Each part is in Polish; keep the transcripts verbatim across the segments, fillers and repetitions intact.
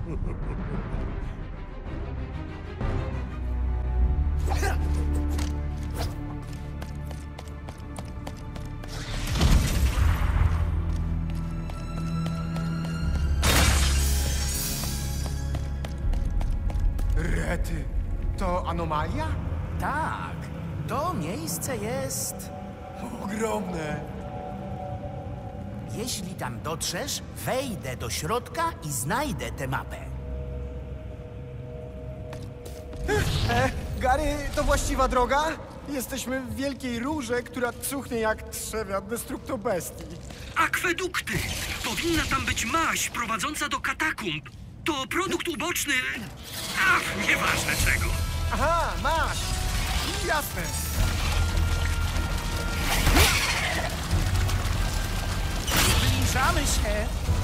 Rety, to anomalia? Tak, to miejsce jest... Ogromne. Jeśli tam dotrzesz, wejdę do środka i znajdę tę mapę. E, Gary, to właściwa droga? Jesteśmy w wielkiej rurze, która cuchnie jak trzewia destruktobestii. Akwedukty! Powinna tam być maź prowadząca do katakumb. To produkt uboczny... Ach, nieważne czego. Aha, masz! Jasne. Zbliżamy się.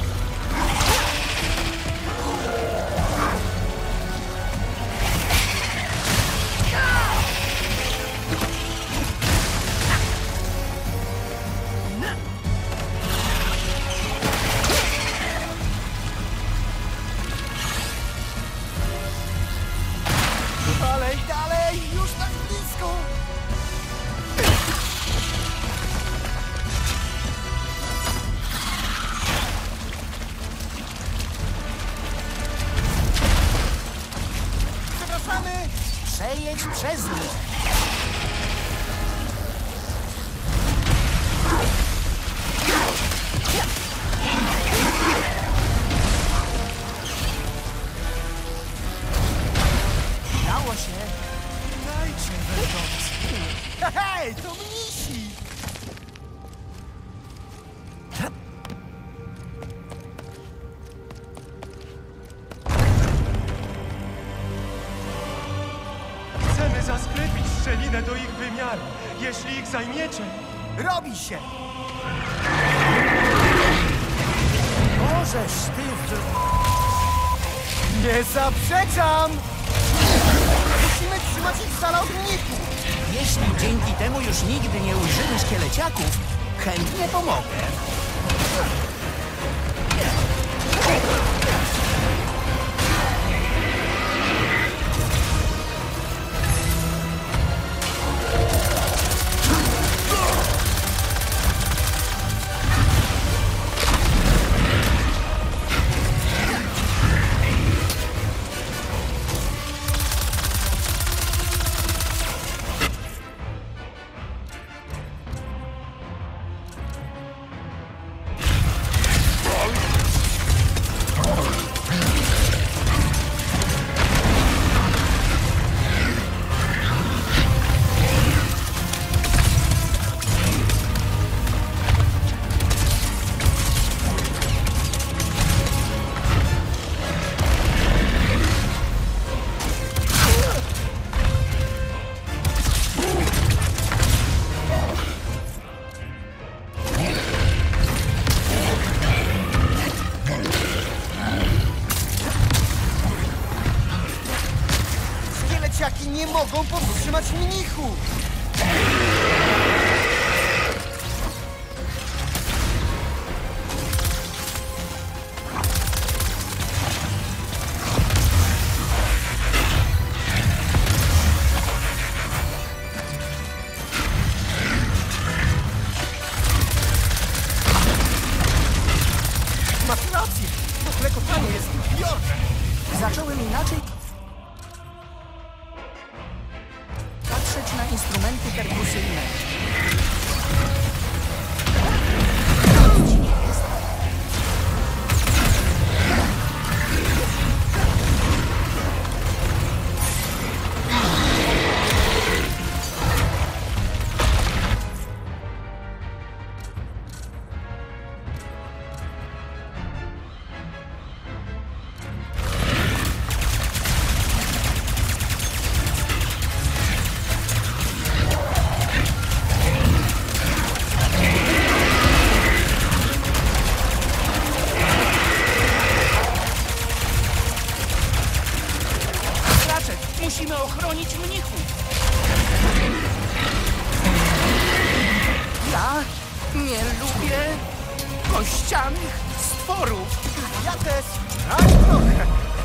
Dalej, dalej! Już tak blisko! Przepraszamy! Przejedź przez nich. Udało się. Dajcie wędrowcy! Hej, to mnisi! Chcemy zasklepić strzelinę do ich wymiaru. Jeśli ich zajmiecie... Robi się! Możesz ty w... Nie zaprzeczam! Musimy trzymać ich z dala od mnichów! Jeśli dzięki temu już nigdy nie ujrzymy szkieleciaków, chętnie pomogę. Szkieleciaki nie mogą powstrzymać mnichów! Masz rację! To klekotanie jest upiorne! Zacząłem inaczej patrzeć na instrumenty perkusyjne. Musimy ochronić mnichów. Ja nie lubię kościanych stworów. Ja też! Aż trochę!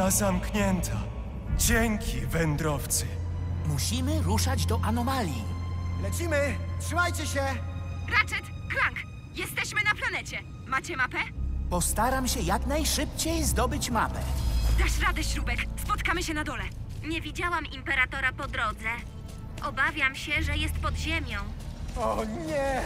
Brama zamknięta. Dzięki, wędrowcy. Musimy ruszać do anomalii. Lecimy! Trzymajcie się! Ratchet, Clank, jesteśmy na planecie. Macie mapę? Postaram się jak najszybciej zdobyć mapę. Dasz radę, Śrubek. Spotkamy się na dole. Nie widziałam Imperatora po drodze. Obawiam się, że jest pod ziemią. O nie!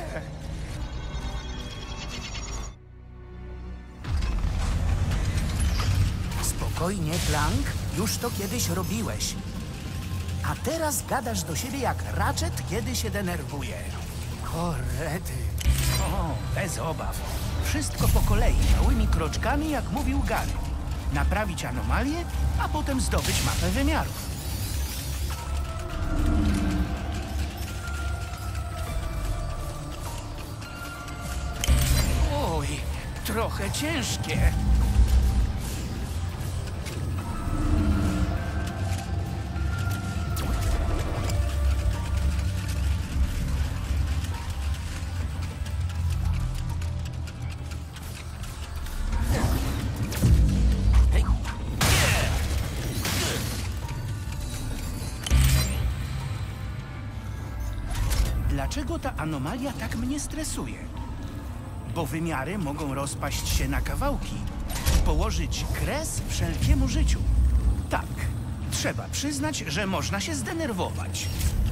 Spokojnie, Clank, już to kiedyś robiłeś. A teraz gadasz do siebie jak Ratchet, kiedy się denerwuje. Korety. O, bez obaw. Wszystko po kolei, małymi kroczkami, jak mówił Gary. Naprawić anomalię, a potem zdobyć mapę wymiarów. Oj, trochę ciężkie. Dlaczego ta anomalia tak mnie stresuje? Bo wymiary mogą rozpaść się na kawałki, położyć kres wszelkiemu życiu. Tak, trzeba przyznać, że można się zdenerwować.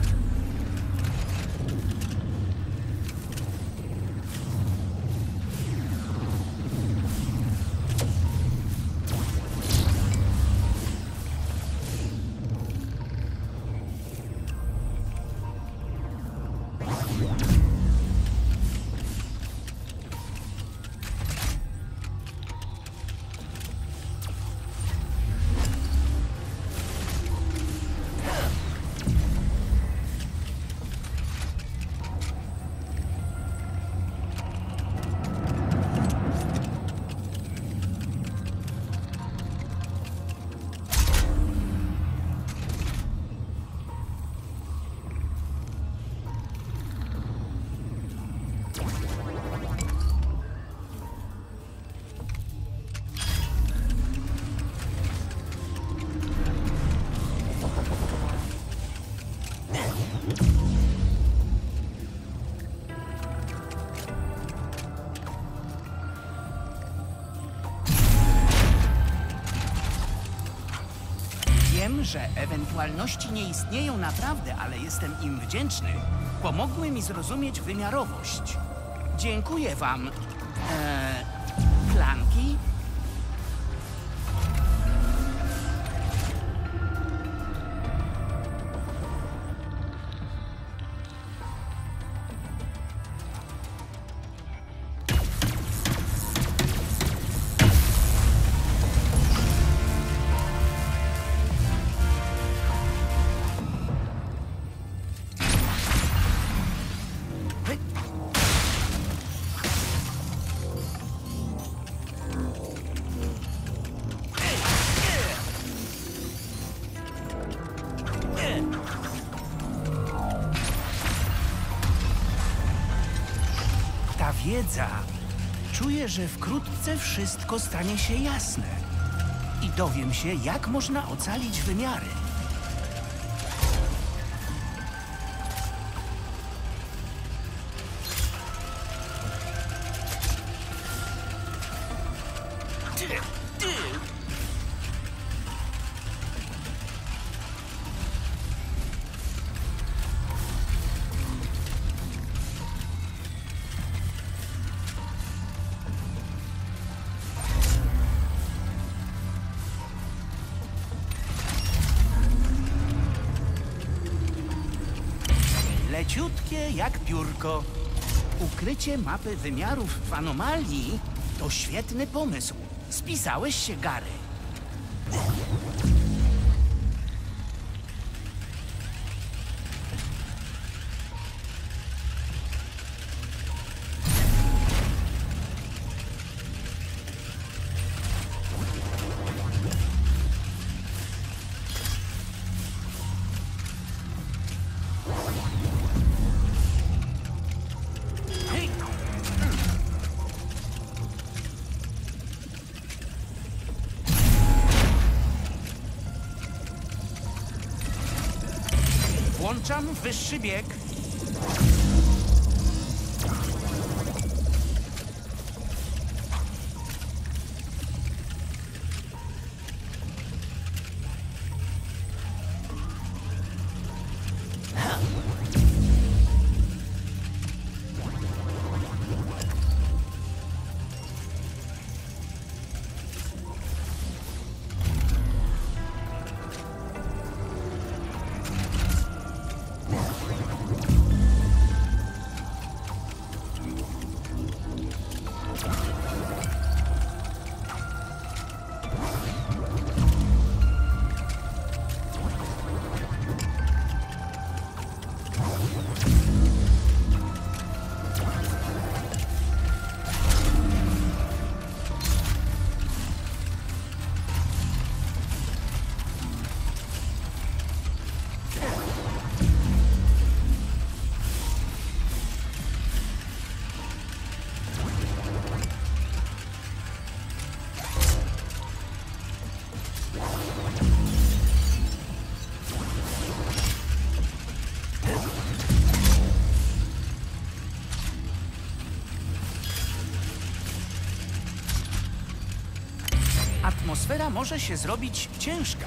Wiem, że ewentualności nie istnieją naprawdę, ale jestem im wdzięczny. Pomogły mi zrozumieć wymiarowość. Dziękuję wam, eee, Clanki. Ta wiedza. Czuję, że wkrótce wszystko stanie się jasne. I dowiem się, jak można ocalić wymiary. Ty, ty. Leciutkie jak piórko. Ukrycie mapy wymiarów w anomalii to świetny pomysł. Spisałeś się, Gary. Włączam wyższy bieg. Atmosfera może się zrobić ciężka.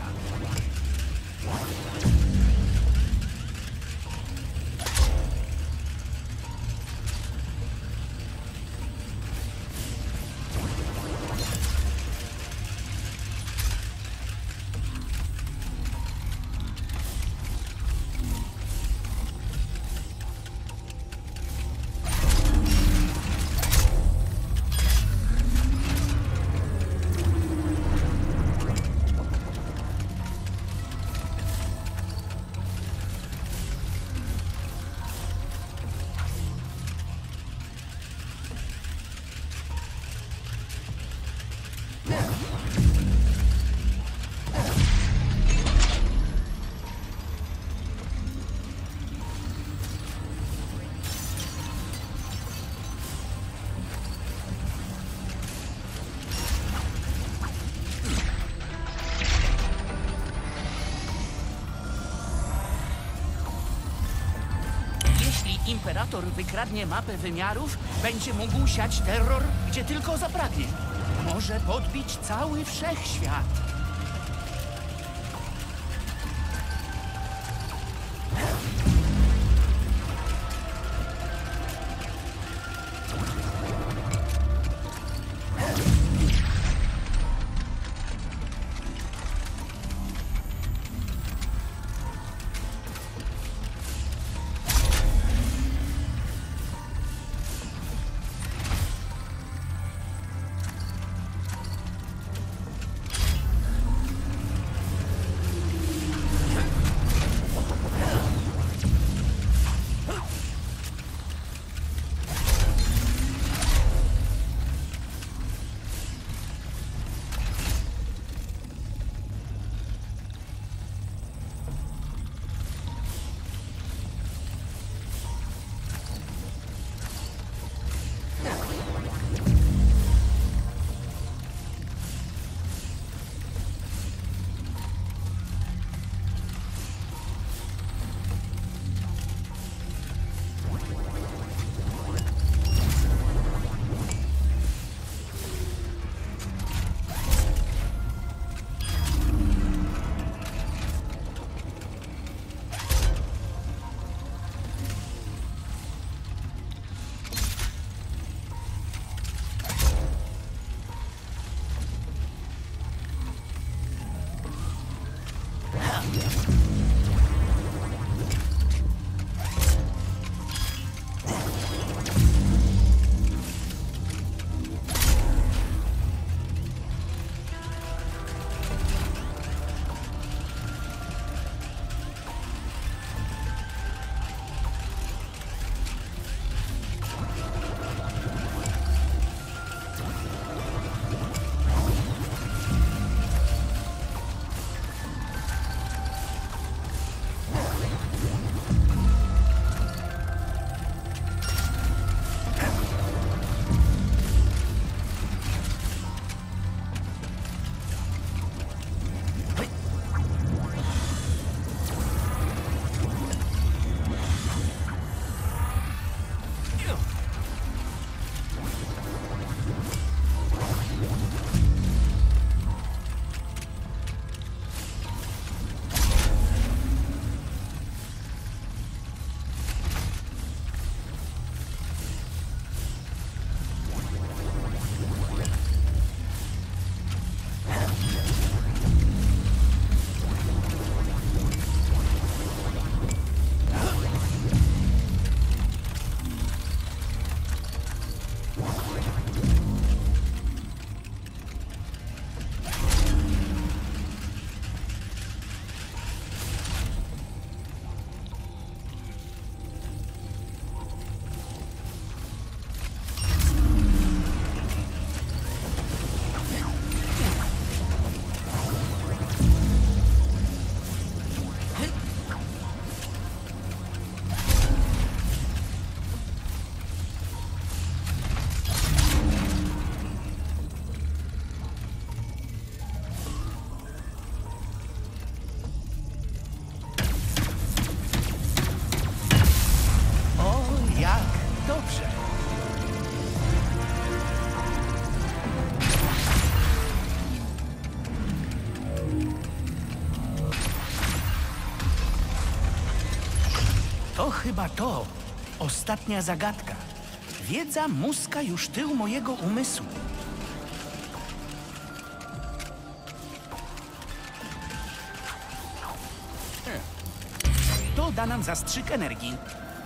Imperator wykradnie mapę wymiarów, będzie mógł siać terror, gdzie tylko zapragnie. Może podbić cały wszechświat. To chyba to. Ostatnia zagadka. Wiedza muska już tył mojego umysłu. To da nam zastrzyk energii.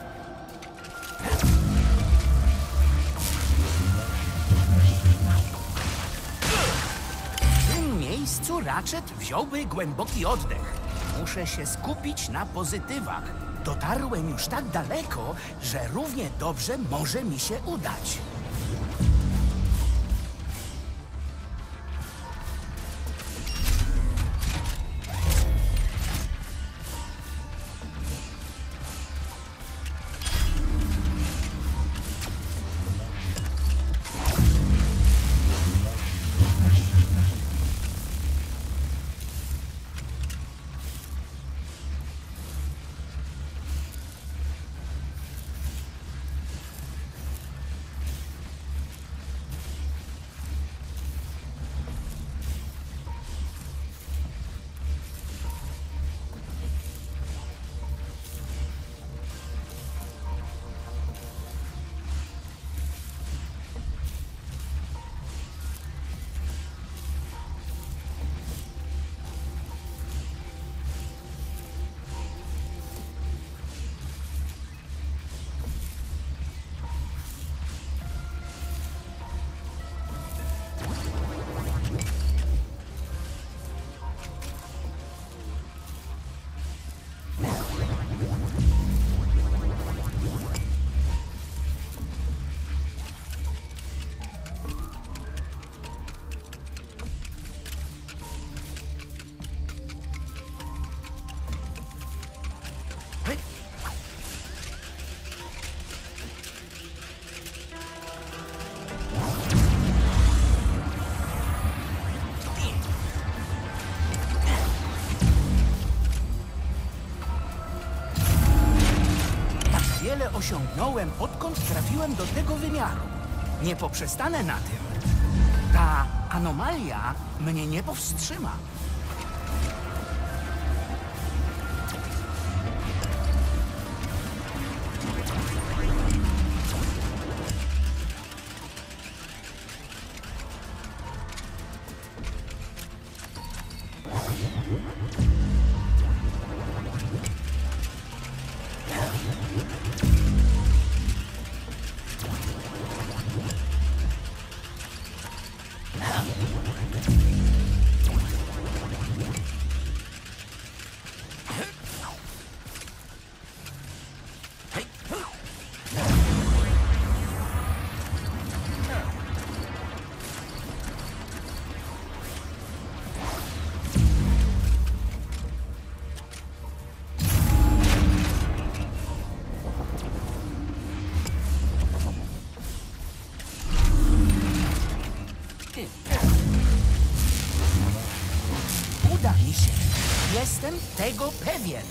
W tym miejscu Ratchet wziąłby głęboki oddech. Muszę się skupić na pozytywach. Dotarłem już tak daleko, że równie dobrze może mi się udać. Wiele osiągnąłem, odkąd trafiłem do tego wymiaru. Nie poprzestanę na tym. Ta anomalia mnie nie powstrzyma. Uda mi się. Jestem tego pewien.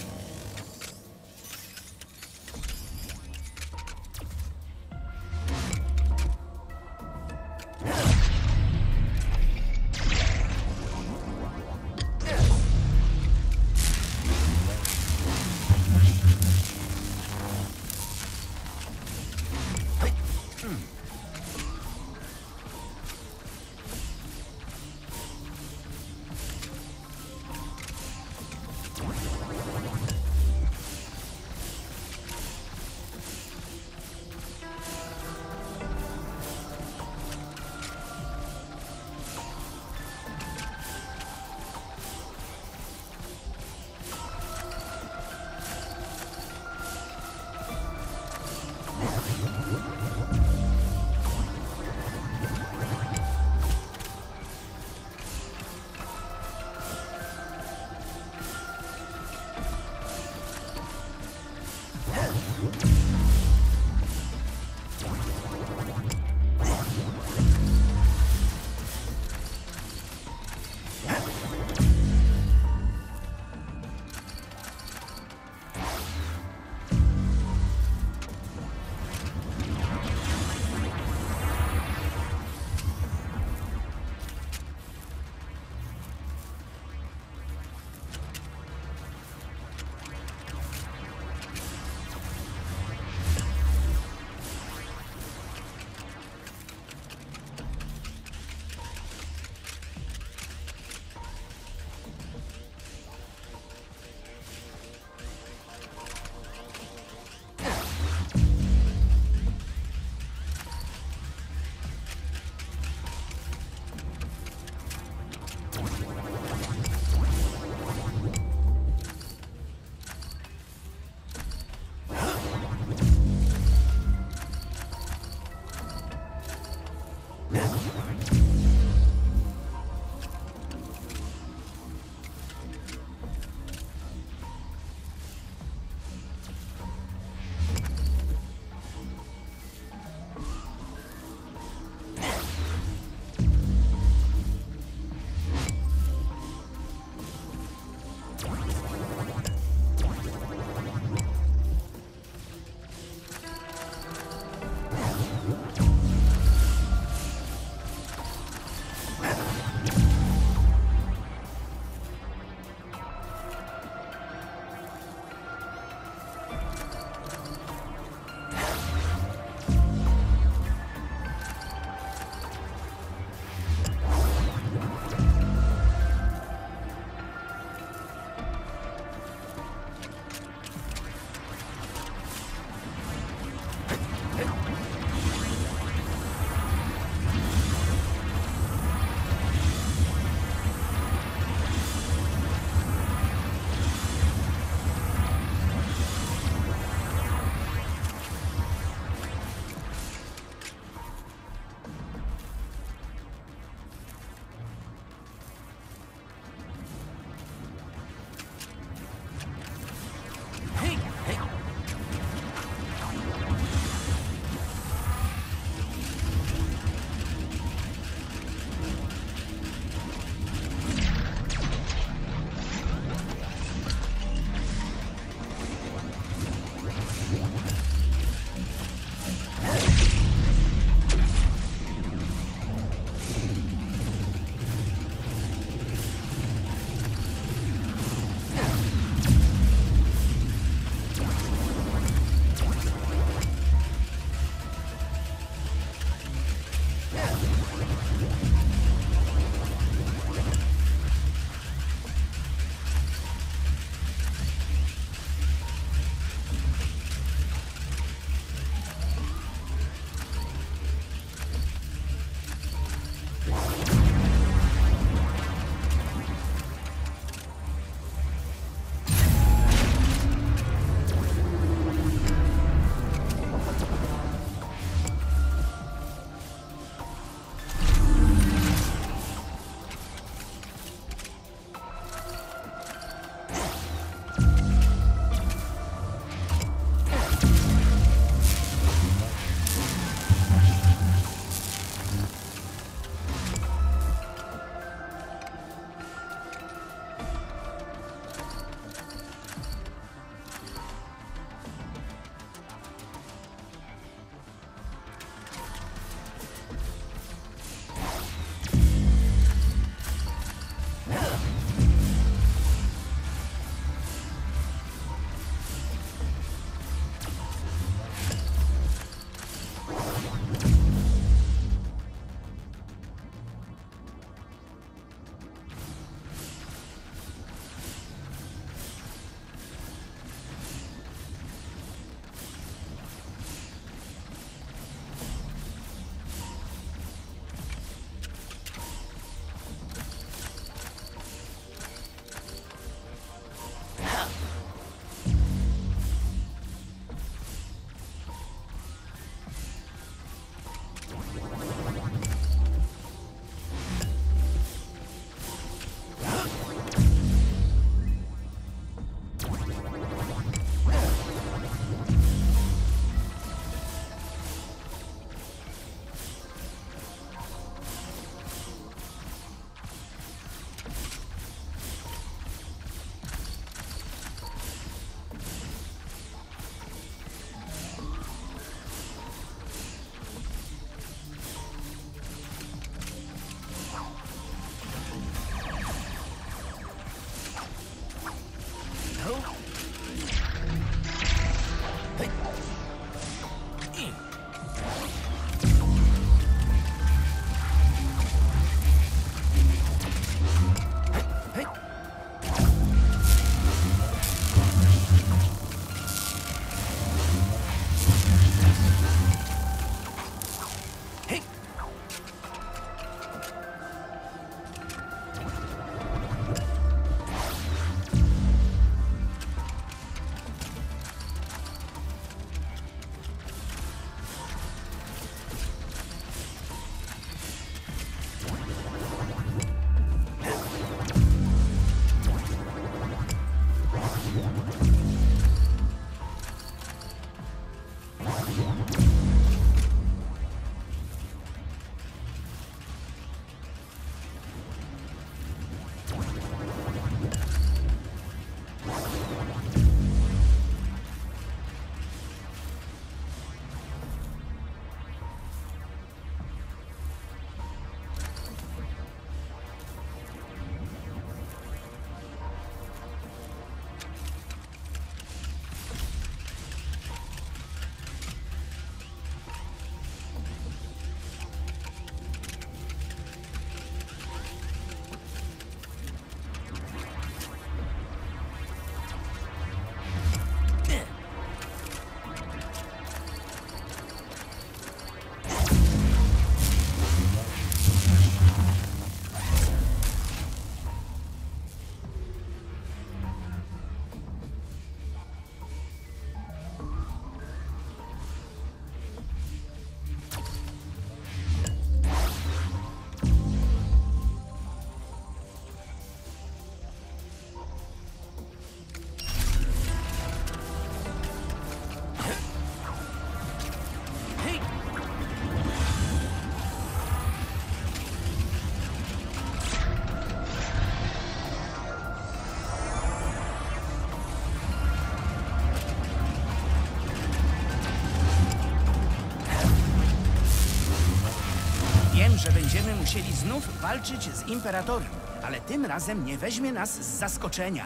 Wiedziałem, że będziemy musieli znów walczyć z Imperatorem, ale tym razem nie weźmie nas z zaskoczenia.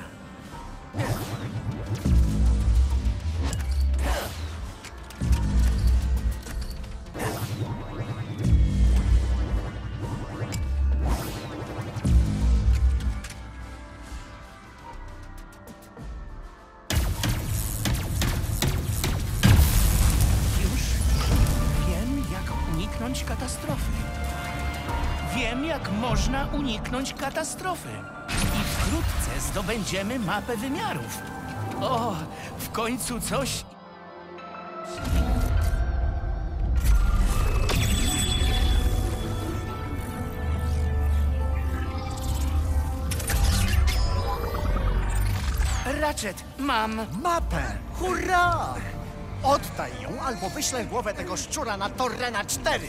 Uniknąć katastrofy. Wiem, jak można uniknąć katastrofy. I wkrótce zdobędziemy mapę wymiarów. O, w końcu coś... Ratchet, mam... Mapę! Hurra! Oddaj ją, albo wyślę głowę tego szczura na Torrena cztery.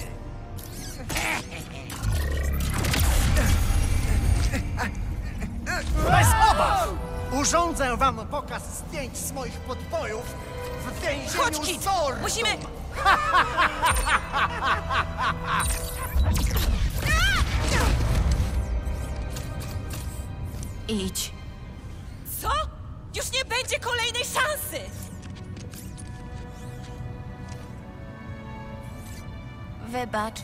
Bez obaw! Urządzę wam pokaz zdjęć z moich podbojów w więzieniu Chodź, Kit! Zordon. Musimy... Idź. Co? Już nie będzie kolejnej szansy! Wybacz.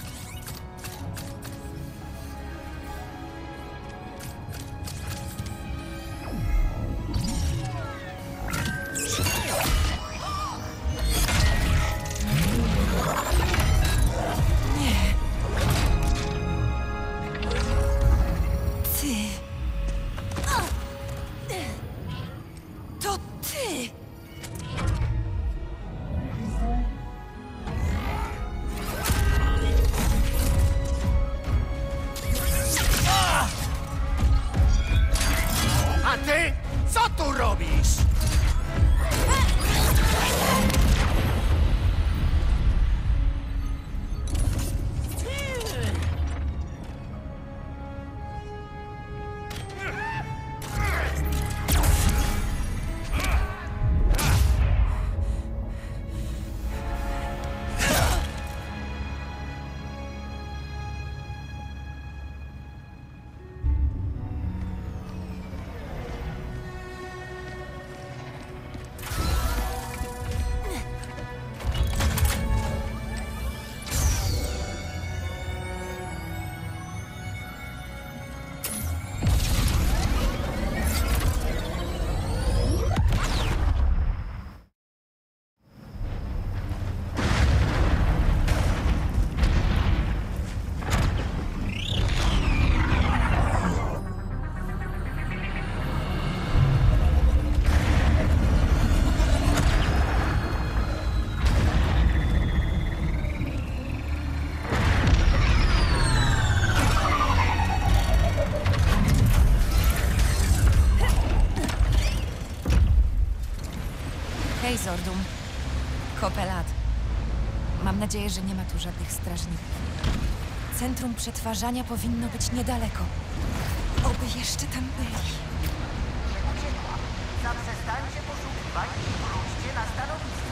Nie. Ty. To ty. A ty, co tu robisz? Hej, Zordum. Kopelat. Mam nadzieję, że nie ma tu żadnych strażników. Centrum przetwarzania powinno być niedaleko. Oby jeszcze tam byli. Zaprzestańcie poszukiwań i wróćcie na stanowisko.